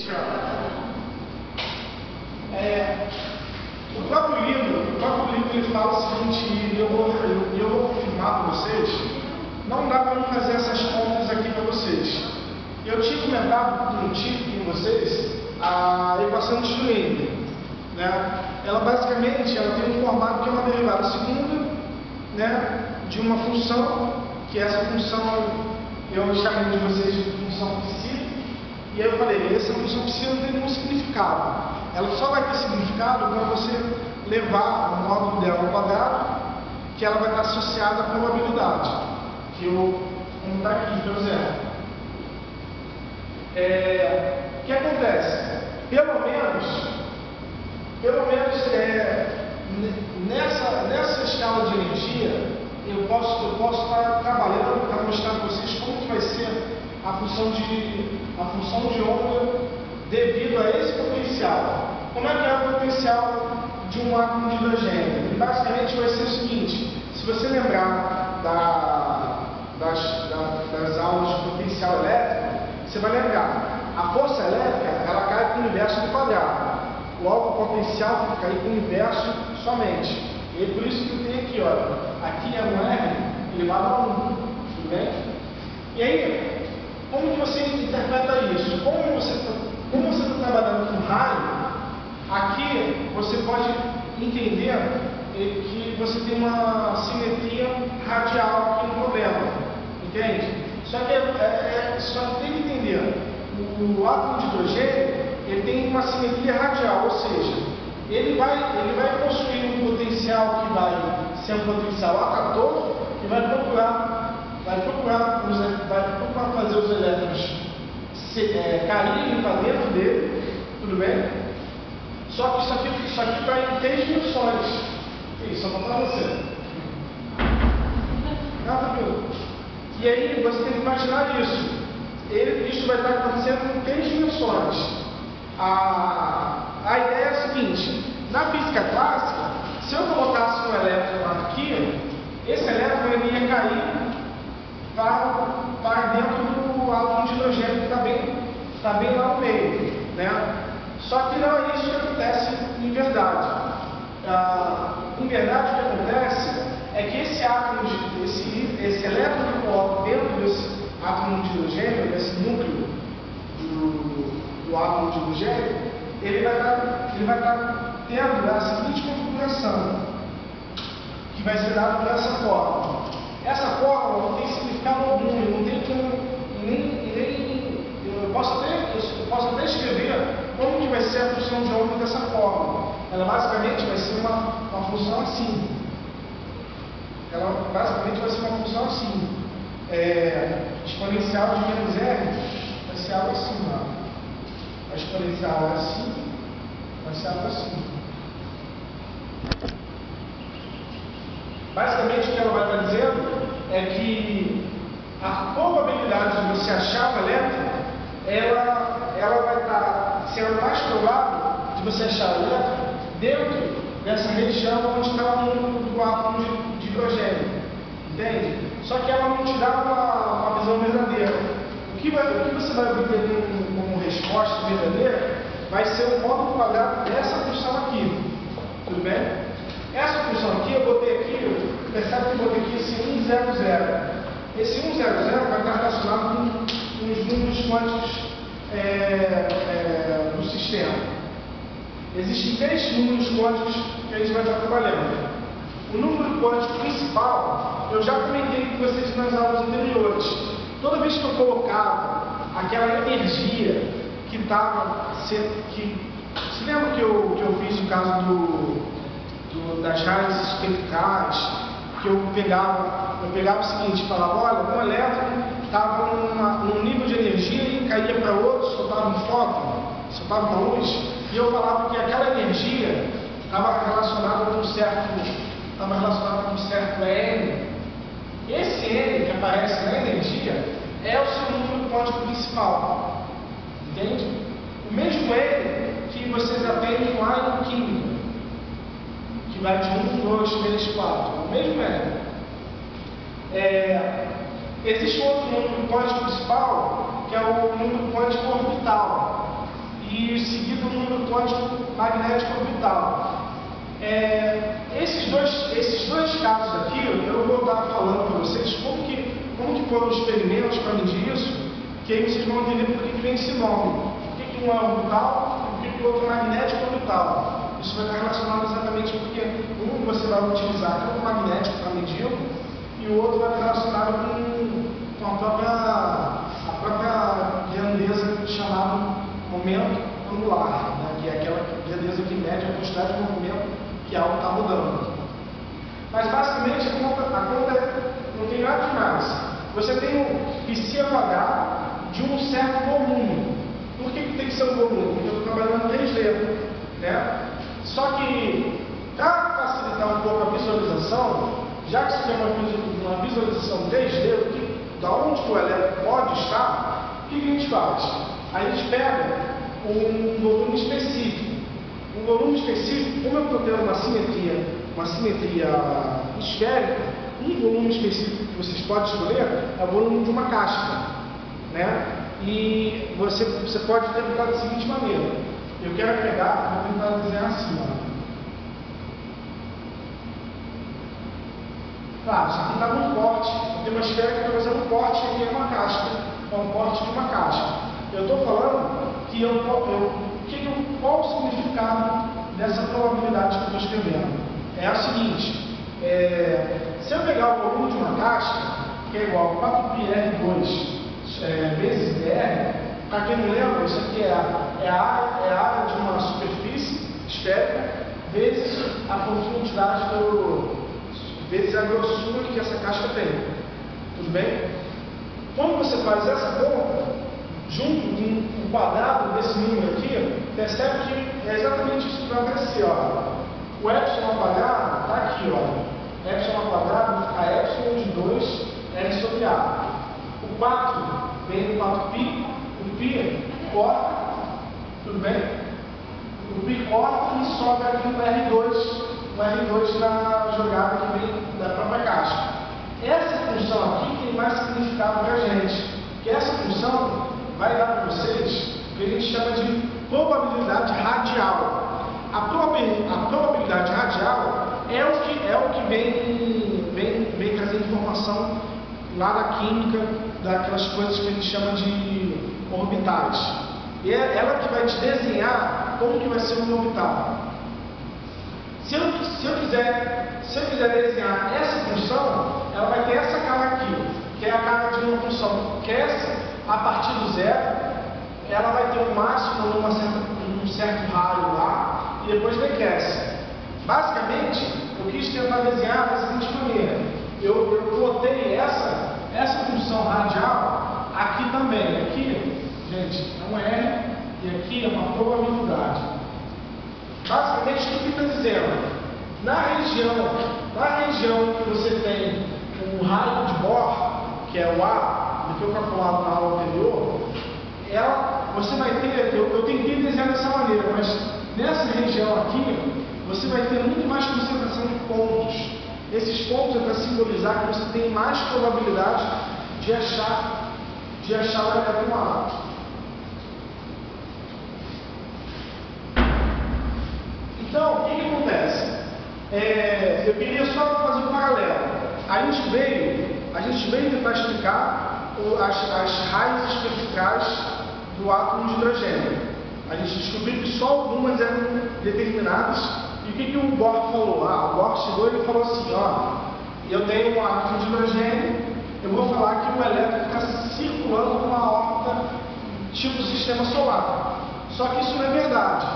O próprio livro ele fala o seguinte, e eu vou confirmar para vocês, não dá para fazer essas contas aqui para vocês. Eu tinha comentado com vocês a equação de Schrödinger, né? Ela basicamente tem um formato que é uma derivada segunda, né, de uma função, que essa função eu chamei de vocês de função psi, e aí eu falei, essa função psi não tem nenhum significado. Ela só vai ter significado quando você levar o módulo dela ao quadrado, que ela vai estar associada à probabilidade, que eu vou botar aqui, por exemplo. O que acontece? Pelo menos nessa escala de energia, eu posso estar trabalhando para mostrar para vocês como que vai ser a função de onda devido a esse potencial. Como é que é o potencial de um átomo de hidrogênio? E basicamente vai ser o seguinte: se você lembrar das aulas de potencial elétrico, você vai lembrar, a força elétrica ela cai com o inverso do quadrado. Logo, o potencial fica cair com o inverso somente. E por isso que eu tenho aqui, olha, aqui é um R elevado a 1, tudo bem? E aí, como que você interpreta isso? Como você está trabalhando com raio, aqui você pode entender que você tem uma simetria radial aqui no problema, entende? Só que tem que entender, o átomo de hidrogênio ele tem uma simetria radial, ou seja, ele vai possuir um potencial que vai ser um potencial atrator e vai procurar fazer os elétrons caírem para dentro dele, tudo bem? Só que isso aqui está em 3 dimensões. Isso, só para você. Tranquilo. E aí você tem que imaginar isso. Isso vai estar acontecendo em 3 dimensões. A ideia é a seguinte: na física clássica, se eu colocasse um elétron aqui, esse elétron ele ia cair para dentro do átomo de hidrogênio que está bem lá no meio, né? Só que não é isso que acontece em verdade. Em verdade, o que acontece é que esse elétron que eu coloco dentro desse átomo de hidrogênio, desse núcleo do átomo de hidrogênio, ele vai estar tendo a seguinte configuração, que vai ser dada por essa fórmula. Essa fórmula não tem significado algum, não tem como eu posso até escrever como que vai ser a função de onda dessa fórmula. Ela basicamente vai ser uma função assim. Exponencial de menos R vai ser algo assim, ó. A exponencial é assim, vai ser algo assim. Basicamente o que ela vai estar dizendo é que a probabilidade de você achar um elétron, ela vai estar sendo mais provável de você achar o elétron dentro dessa região onde está o núcleo do átomo de hidrogênio, entende? Só que ela não te dá uma visão verdadeira. O que você vai obter como resposta verdadeira vai ser o módulo quadrado dessa função aqui, tudo bem? Essa função aqui eu botei aqui, percebe que eu botei aqui esse 1, 0, 0. Esse 1, 0, 0 vai estar relacionado com os números quânticos do sistema. Existem 3 números quânticos que a gente vai estar trabalhando. O número quântico principal, eu já comentei com vocês nas aulas anteriores. Toda vez que eu colocava aquela energia que estava sendo... Você lembra que eu fiz o caso das raias espectrais? Que eu pegava o seguinte, falava, olha, um elétron estava num nível de energia e caía para outro, soltava um fóton, soltava uma luz, e eu falava que aquela energia estava relacionada com um certo N. Esse N que aparece na energia é o seu número quântico principal, entende? O mesmo N que vocês aprendem lá em química, que vai de 1, 2, 3, 4, o mesmo N. Existe outro número quântico principal, que é o número quântico orbital. seguido o número quântico magnético orbital. Esses dois casos aqui, eu vou estar falando para vocês como que foram os experimentos para medir isso, que aí vocês vão entender por que vem esse nome. Por que um é orbital e por que o outro é magnético orbital. Isso vai estar relacionado exatamente porque um você vai utilizar campo magnético para medir e o outro vai estar relacionado com a própria grandeza chamada momento angular, né? Que é aquela grandeza que mede a quantidade de movimento que algo está mudando. Mas basicamente a conta não tem nada demais. Você tem um πCh de um certo volume. Por que tem que ser um volume? Porque eu estou trabalhando em 3D, né? Só que, para facilitar um pouco a visualização, já que isso é uma visualização 3D, da onde o elétron pode estar, o que a gente faz? A gente pega um volume específico. Um volume específico, como eu estou tendo uma simetria esférica, um volume específico que vocês podem escolher é o volume de uma casca, né? E você pode interpretar da seguinte maneira. Eu quero pegar, vou tentar desenhar assim, ó. Claro, isso aqui está muito forte. Eu tenho uma esfera que está fazendo um corte e aqui é uma casca. É um corte de uma casca. Eu estou falando que qual o significado dessa probabilidade que eu estou escrevendo? É a seguinte, se eu pegar o volume de uma casca, que é igual a 4πr2 vezes dr, para quem não lembra, isso aqui é a área de uma superfície esférica vezes a profundidade vezes a grossura que essa casca tem. Tudo bem? Quando você faz essa conta, junto com o quadrado desse número aqui, percebe que é exatamente isso que vai aparecer. Ó. O epsilon ao quadrado está aqui. Ó. Epsilon ao quadrado vai ficar epsilon de 2 R sobre A. O 4 vem do 4π, o π corta, tudo bem? O π corta e sobra aqui o R2 na jogada que vem da própria caixa. Essa função aqui tem mais significado para a gente, que essa função vai dar para vocês o que a gente chama de probabilidade radial. A probabilidade radial é o que vem trazer informação lá da química, daquelas coisas que a gente chama de orbitais. E é ela que vai te desenhar como que vai ser um orbital. Se eu quiser desenhar essa função, ela vai ter essa cara aqui, que é a cara de uma função que essa, a partir do zero, ela vai ter um máximo num certo raio lá, e depois decresce. Basicamente, eu quis tentar desenhar da seguinte maneira. Eu botei essa função radial aqui também. Aqui, gente, é um R, e aqui é uma probabilidade. Basicamente, o que está dizendo? Na região que você tem o raio de Bohr, que é o A, que foi calculado na aula anterior, você vai ter, eu tentei desenhar dessa maneira, mas nessa região aqui, você vai ter muito mais concentração de pontos. Esses pontos é para simbolizar que você tem mais probabilidade de achar o elétron A. Então, o que acontece? Eu queria só fazer um paralelo. A gente veio tentar explicar as raízes especificais do átomo de hidrogênio. A gente descobriu que só algumas eram determinadas. E o que o Bohr falou? O Bohr chegou e falou assim, eu tenho um átomo de hidrogênio, eu vou falar que o elétron fica circulando numa órbita tipo sistema solar. Só que isso não é verdade.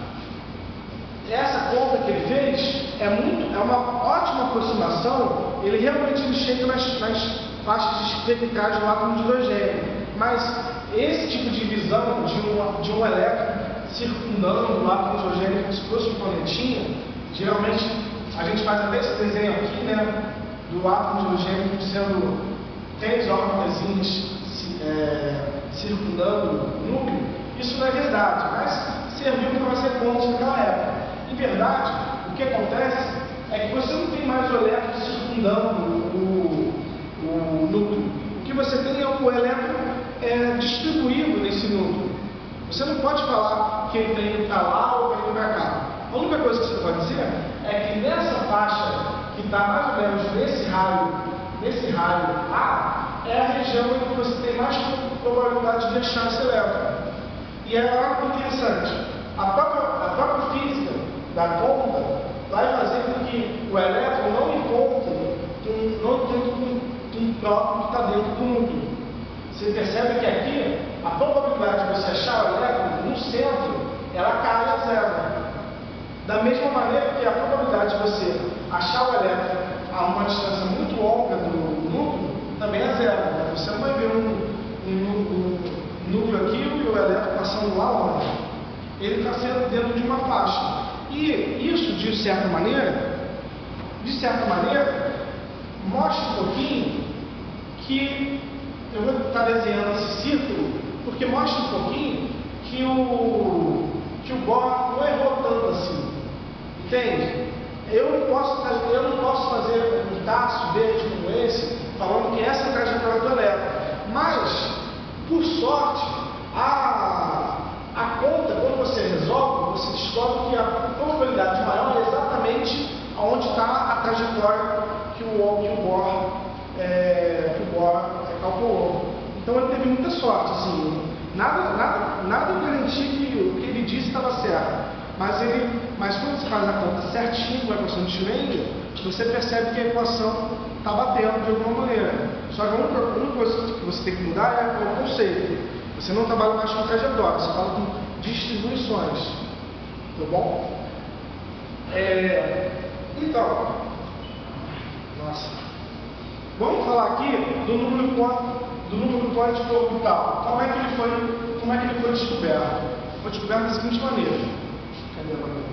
Essa conta que ele fez é uma ótima aproximação, ele realmente chega nas faixas espectrais do átomo de hidrogênio. Mas esse tipo de visão de um elétron circundando o átomo de hidrogênio como se fosse um planetinha, geralmente a gente faz até esse desenho aqui, né, do átomo de hidrogênio como sendo 3 órbitas circundando o núcleo. Isso não é verdade, mas serviu para fazer contas naquela época. Em verdade, o que acontece é que você não tem mais o elétron circundando o núcleo. O que você tem é o elétron distribuído nesse núcleo. Você não pode falar que ele está indo para lá ou está indo para cá. A única coisa que você pode dizer é que nessa faixa, que está mais ou menos nesse raio A, é a região em que você tem mais probabilidade de achar esse elétron. E é algo interessante. A própria física da ponta vai fazer com que o elétron não encontre um próton que está dentro do núcleo. Você percebe que aqui a probabilidade de você achar o elétron no centro, ela cai a zero. Da mesma maneira que a probabilidade de você achar o elétron a uma distância muito longa do núcleo também é zero. Você não vai ver um núcleo aqui e o elétron passando lá longe. Ele está sendo dentro de uma faixa. E isso, de certa maneira, mostra um pouquinho que, eu vou estar desenhando esse círculo, porque mostra um pouquinho que o Bohr não errou tanto assim. Entende? Eu não posso fazer um traço verde como esse, falando que essa é a trajetória do elétron. Mas, por sorte, a conta, quando você resolve, você descobre que a probabilidade maior é exatamente onde está a trajetória que o Bohr calculou. Então ele teve muita sorte, assim, nada garantia que o que ele disse estava certo. Mas quando você faz a conta certinho com a equação de Schrödinger, você percebe que a equação está batendo de alguma maneira. Só que a única coisa que você tem que mudar é o conceito. Você não trabalha mais com trajetória, você fala com distribuições. Tá bom? Então, vamos falar aqui do núcleo quântico orbital. Como é que ele foi descoberto? Foi descoberto da seguinte maneira. Cadê a maneira?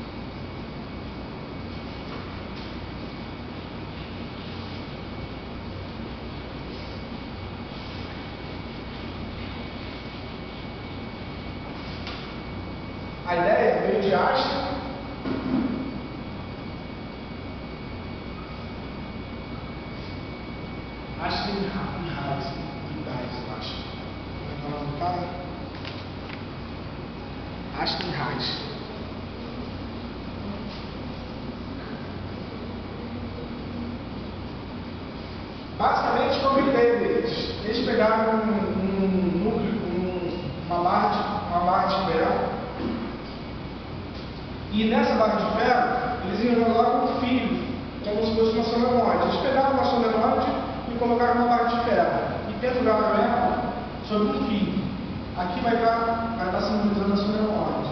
A ideia veio de Einstein. Einstein e Reis, eu acho. Como é que é o nome do cara? Einstein e Reis. Basicamente, como a ideia deles? Eles pegaram um núcleo, uma barra de ferro, e nessa barra de ferro, eles enrolaram um fio, como se fosse uma solenoide. Eles pegaram uma solenoide e colocaram uma barra de ferro, e penduraram ela sobre um fio. Aqui vai estar simbolizando a solenoide.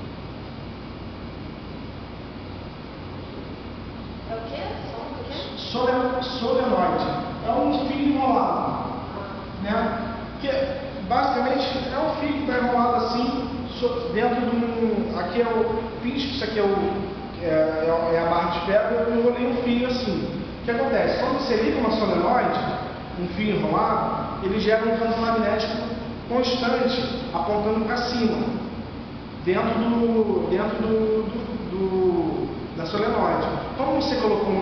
É o quê? Solenoide. É um fio enrolado, né? Que basicamente é um fio que está enrolado assim dentro de aqui é o pisco, isso aqui é a barra de ferro. Eu enrolei um fio assim. O que acontece? Quando você liga uma solenoide, um fio enrolado, ele gera um campo magnético constante apontando para cima, dentro da solenoide. Como você colocou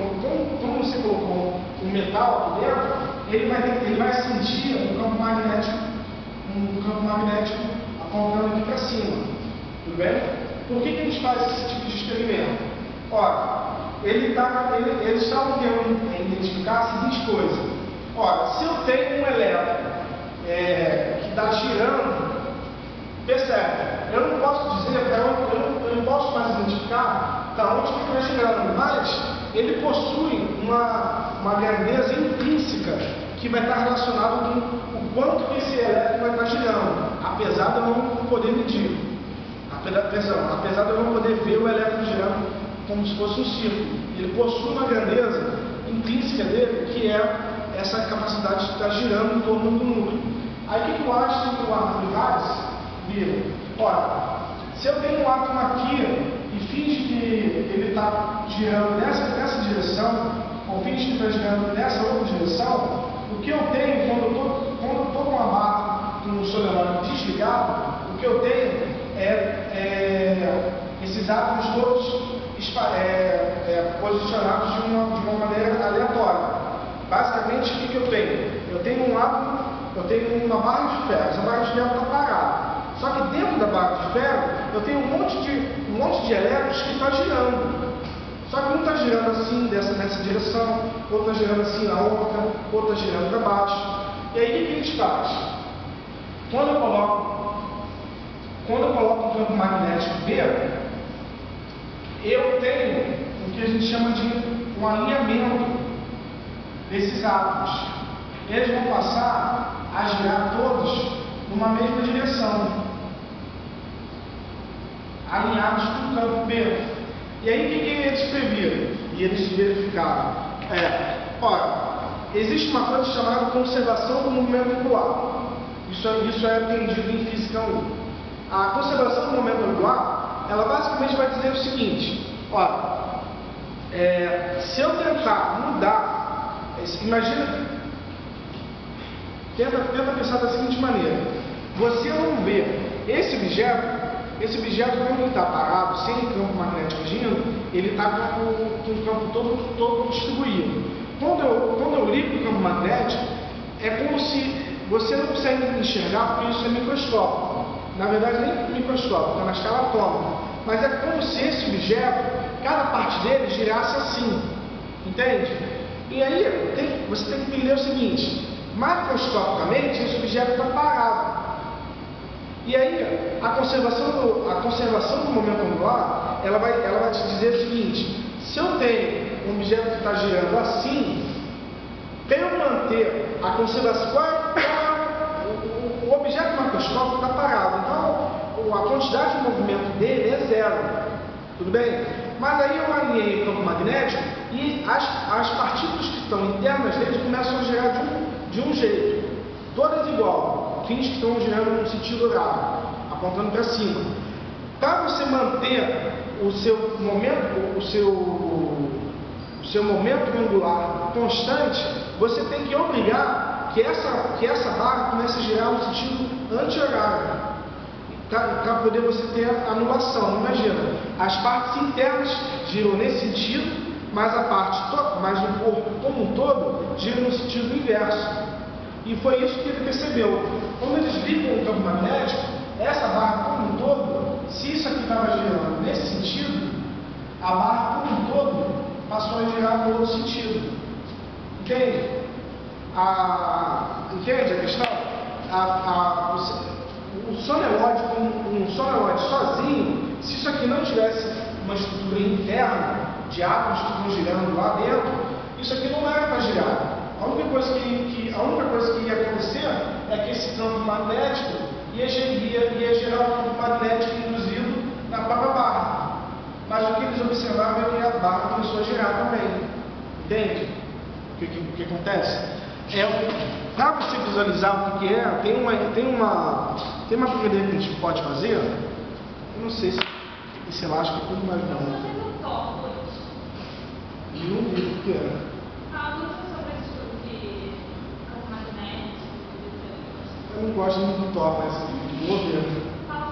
um metal aqui dentro, ele vai sentir um campo magnético apontando aqui para cima. Tudo bem? Por que a gente faz esse tipo de experimento? Ora, eles estavam querendo identificar a seguinte coisa. Ora, se eu tenho um elétron que está girando, percebe? Eu não posso dizer, eu não posso mais identificar para onde que está girando, mas ele possui uma grandeza intrínseca que vai estar relacionada com o quanto que esse elétron vai estar girando, apesar de eu não poder medir. Apesar de eu não poder ver o elétron girando como se fosse um círculo. Ele possui uma grandeza intrínseca dele, que é essa capacidade de estar girando em torno do núcleo. Aí o que o Einstein e o Reis viram? Ora, se eu tenho um átomo aqui e finge que ele está girando nessa direção, ou finge que está girando nessa outra direção, o que eu tenho quando eu estou com a barra, com o solenoide desligado, o que eu tenho esses átomos todos posicionados de uma maneira aleatória. Basicamente, o que eu tenho? Eu tenho um átomo, eu tenho uma barra de ferro. Essa barra de ferro está parada. Só que dentro da monte de elétrons que está girando. Só que um está girando assim, nessa direção, outro está girando assim na outra, outro está girando para baixo. E aí o que a gente faz? Quando eu coloco um campo magnético B, eu tenho o que a gente chama de um alinhamento desses átomos. Eles vão passar a girar todos numa mesma direção, alinhados com o campo B. E aí o que eles previram? E eles verificaram? Olha, existe uma coisa chamada conservação do movimento angular. Isso é entendido em Física 1. A conservação do momento angular, ela basicamente vai dizer o seguinte: olha, se eu tentar mudar, imagina, tenta pensar da seguinte maneira: você não vê esse objeto quando ele está parado, sem campo magnético agindo, ele está com o campo todo distribuído. Quando eu ligo o campo magnético, é como se você não consegue enxergar, porque isso é microscópico. Na verdade, nem microscópico, está na escala atômica. Mas é como se esse objeto, cada parte dele girasse assim. Entende? E aí, você tem que entender o seguinte: macroscopicamente, esse objeto está parado. E aí, a conservação do momento angular, ela vai te dizer o seguinte: se eu tenho um objeto que está girando assim, para eu manter a conservação, o objeto macroscópico está parado, então a quantidade de movimento dele é zero, tudo bem? Mas aí eu alinhei o campo magnético e as partículas que estão internas dele começam a girar de um jeito, todas igual, fins que estão girando no sentido horário, apontando para cima. Para você manter o seu momento angular constante, você tem que obrigar que essa barra comece a girar no sentido anti-horário, para poder você ter a anulação. Imagina, as partes internas giram nesse sentido, mas o corpo como um todo gira no sentido inverso. E foi isso que ele percebeu. Quando eles ligam o campo magnético, essa barra como um todo, se isso aqui estava girando nesse sentido, a barra como um todo passou a girar no outro sentido. Entende? Entende a questão? Um solenoide sozinho, se isso aqui não tivesse uma estrutura interna de átomos que estão girando lá dentro, isso aqui não era para girar. A única coisa que ia acontecer é que esse campo magnético ia gerar um campo magnético induzido na própria barra. Mas o que eles observaram é que a barra começou a girar também. Entende? O que acontece? Para você visualizar o que é, tem uma brincadeira que a gente pode fazer. Eu não sei se esse elástico é tudo mais não. E não vi o que é. Eu não gosto muito do Thor, mas vou ver.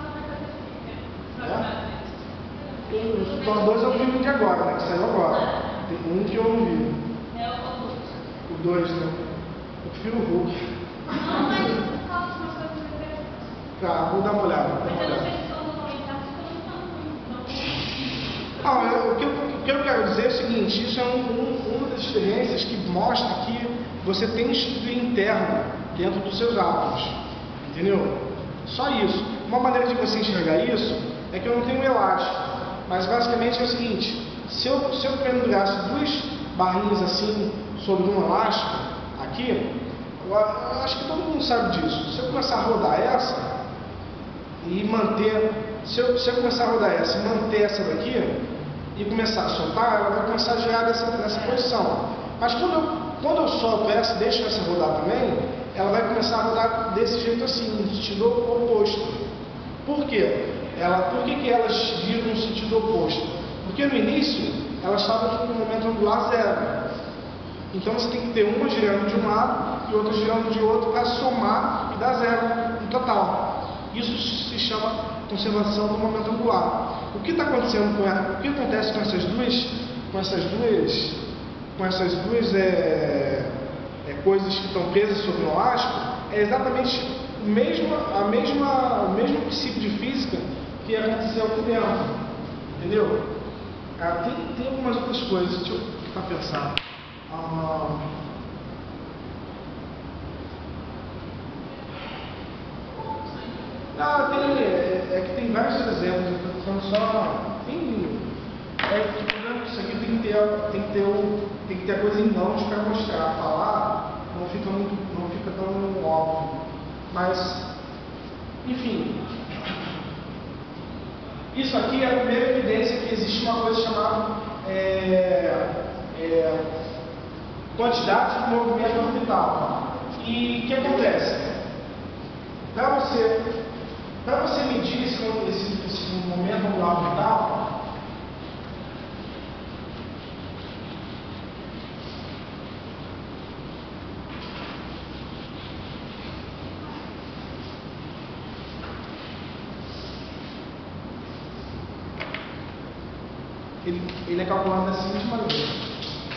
O Thor 2 é o filme de agora, né? Que saiu agora. Tem um que eu não vi. O 2, né? Eu prefiro o Hulk. Não, mas fala umas coisas interessantes. Tá, vou dar uma olhada. Mas eu não sei se são comentários que eu não o que eu quero dizer é o seguinte: isso é uma das experiências que mostra que você tem estrutura interna dentro dos seus átomos. Entendeu? Só isso. Uma maneira de você enxergar isso é que eu não tenho elástico. Mas basicamente é o seguinte: se eu pendurasse duas barrinhas assim sobre um elástico, aqui, eu acho que todo mundo sabe disso. Se eu começar a rodar essa e manter, se eu começar a rodar essa e manter essa daqui e começar a soltar, ela vai começar a girar nessa posição. Mas quando eu solto essa e deixo essa rodar também, ela vai começar a rodar desse jeito assim, no sentido oposto. Por quê? Por que elas giram no sentido oposto? Porque no início elas estavam com um momento angular zero. Então você tem que ter uma girando de um lado e outra girando de outro para somar e dar zero no total. Isso se chama conservação do momento angular. O que está acontecendo o que acontece com essas duas coisas que estão presas sobre o elástico é exatamente o mesmo princípio de física que aconteceu aqui dentro. Entendeu? Tem algumas outras coisas, deixa eu tentar pensar. Que tem vários exemplos, eu estou falando só. O problema disso aqui tem que ter a coisa em mãos para mostrar, falar, não fica tão óbvio. Mas, enfim, isso aqui é a primeira evidência que existe uma coisa chamada quantidade de movimento orbital. E o que acontece? Para você medir esse momento angular orbital, ele é calculado da seguinte maneira.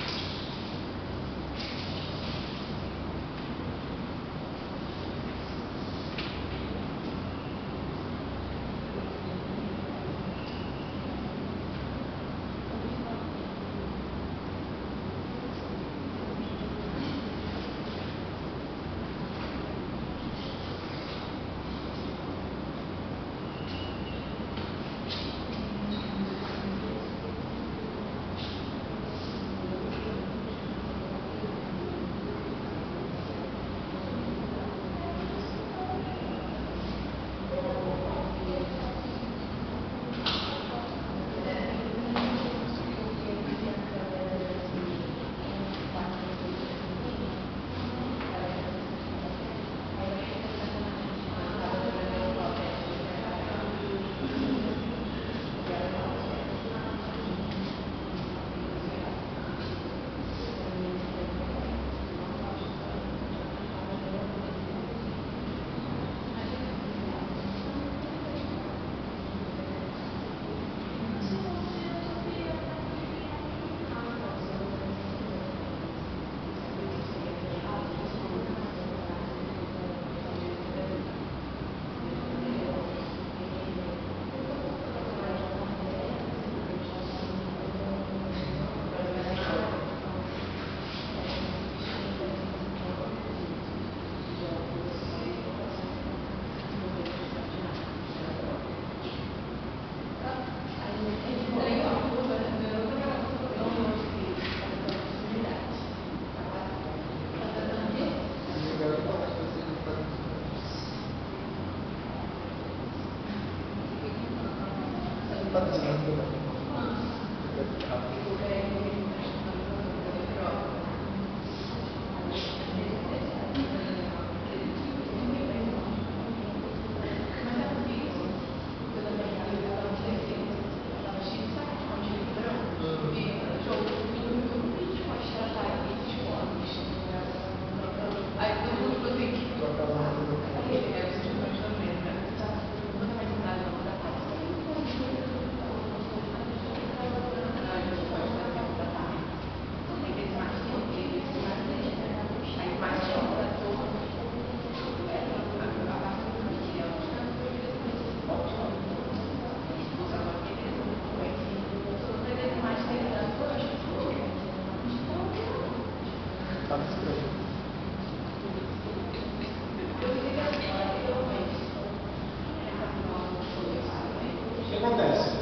O que acontece?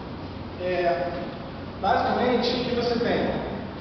Basicamente, o que você tem?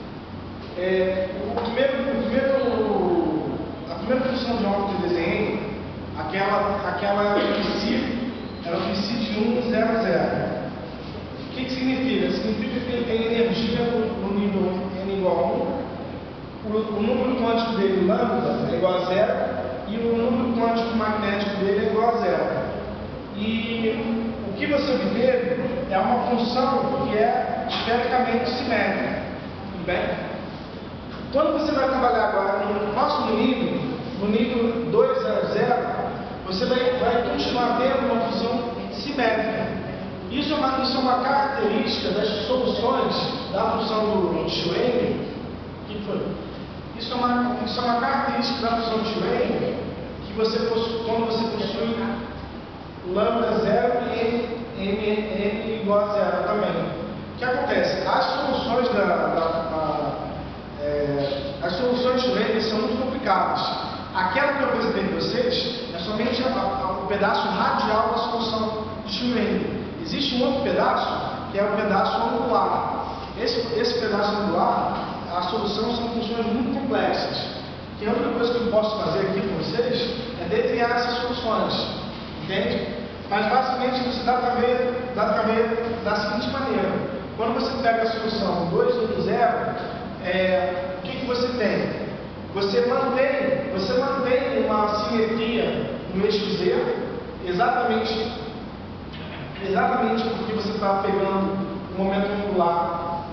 A primeira função de óbito de desenho, aquela era o psi de 1, 0, 0. O que significa? Significa que ele tem energia no nível n igual a 1, o número quântico dele, lambda, é igual a 0, e o número quântico magnético dele é igual a 0. E o que você obteve é uma função que é esfericamente simétrica. Tudo bem? Quando você vai trabalhar agora no próximo nível, no nível 2, 0, 0, você vai continuar tendo uma função simétrica. Isso é uma característica das soluções da função do Schrödinger. O que foi? Isso é uma característica da função de Schrödinger que você possui, quando você possui lambda 0 e n igual a zero também. O que acontece? As soluções as soluções de Rayleigh são muito complicadas. Aquela que eu apresentei para vocês é somente o pedaço radial da solução de Rayleigh. Existe um outro pedaço, que é o pedaço angular. Esse pedaço angular, a solução são funções muito complexas. Que a única coisa que eu posso fazer aqui com vocês é desenhar essas soluções. Entende? Mas basicamente você dá para ver da seguinte maneira. Quando você pega a solução 2 e 0, o que você tem? Você mantém uma simetria no eixo Z, exatamente porque você está pegando o momento angular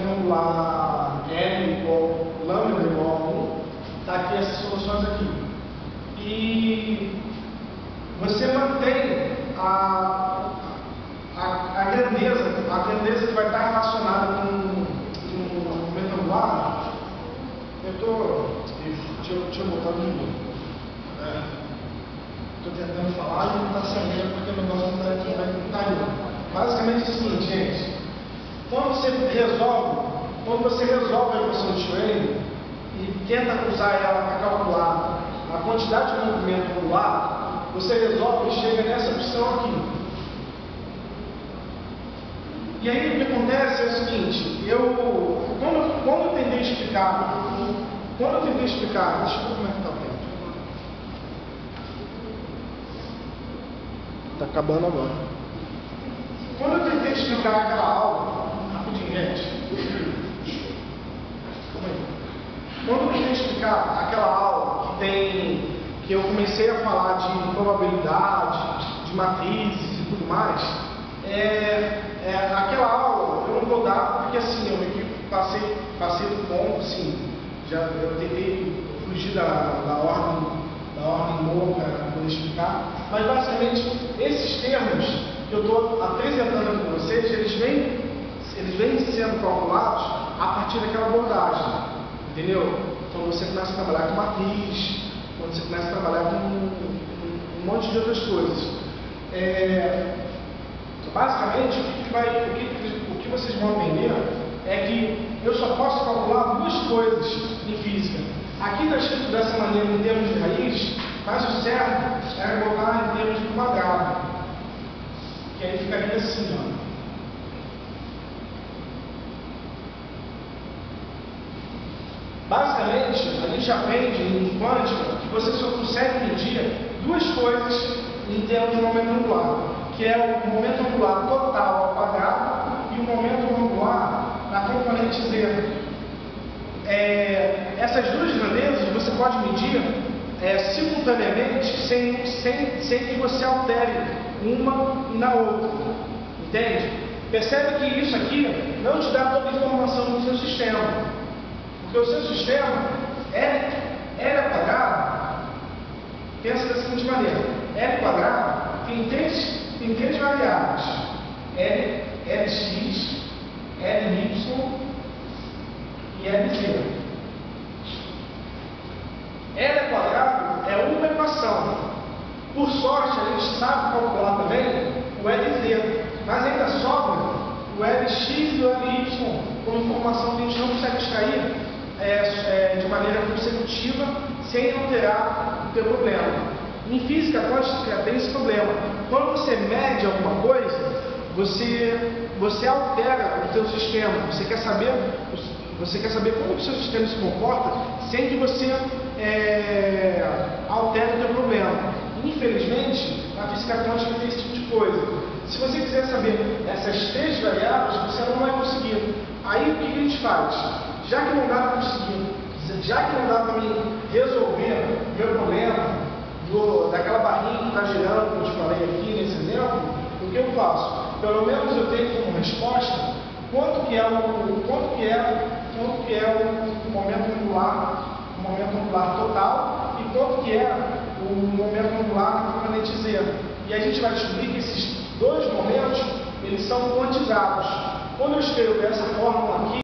L igual lambda igual a 1, está aqui essas soluções aqui. E você mantém a grandeza que vai estar relacionada com o momento angular. Deixa eu botar de novo. Estou tentando falar e não está saindo porque o negócio não está indo. Basicamente é o seguinte, gente. Quando você resolve a equação de Schrödinger e tenta usar ela para calcular a quantidade de movimento angular, você resolve e chega nessa opção aqui. E aí o que acontece é o seguinte, quando eu tentei explicar, deixa eu ver como é que está o tempo. Está acabando agora. Quando eu tentei explicar aquela aula, rapidinho, gente. Quando eu tentei explicar aquela aula que eu comecei a falar de probabilidade, de matrizes e tudo mais, aquela aula eu não vou dar porque assim, eu meio que passei do ponto, assim, eu tentei fugir da ordem boa para poder explicar, mas basicamente esses termos que eu estou apresentando aqui para vocês, eles vêm sendo calculados a partir daquela abordagem, entendeu? Quando você começa a trabalhar com matriz, quando você começa a trabalhar com um monte de outras coisas. Basicamente, o que vocês vão aprender é que eu só posso calcular duas coisas em física. Aqui está escrito dessa maneira em termos de raiz, mas o certo é botar em termos de quadrado. Que aí ficaria assim, ó. Basicamente, a gente aprende em quântica que você só consegue medir duas coisas em termos de momento angular, que é o momento angular total ao quadrado e o momento angular na componente Z. Essas duas grandezas você pode medir simultaneamente sem que você altere uma na outra. Entende? Percebe que isso aqui não te dá toda a informação do seu sistema. Porque o seu sistema L ao quadrado, pensa da seguinte maneira: L quadrado tem três variáveis: Lx, Ly e Lz. L ao quadrado é uma equação. Por sorte, a gente sabe calcular também o Lz, mas ainda sobra o Lx e o Ly com informação que a gente não consegue extrair de maneira consecutiva sem alterar o teu problema. Em física quântica tem esse problema. Quando você mede alguma coisa, você altera o teu sistema. Você quer saber como o seu sistema se comporta sem que você altere o teu problema. Infelizmente, a física quântica tem esse tipo de coisa. Se você quiser saber essas três variáveis, você não vai conseguir. Aí o que a gente faz? Já que não dá para mim resolver o meu problema daquela barrinha que está girando, como eu te falei aqui nesse exemplo, o que eu faço? Pelo menos eu tenho como resposta quanto que é o momento angular total e quanto que é o momento angular na componente Z. E a gente vai descobrir que esses dois momentos eles são quantizados. Quando eu escrevo essa fórmula aqui,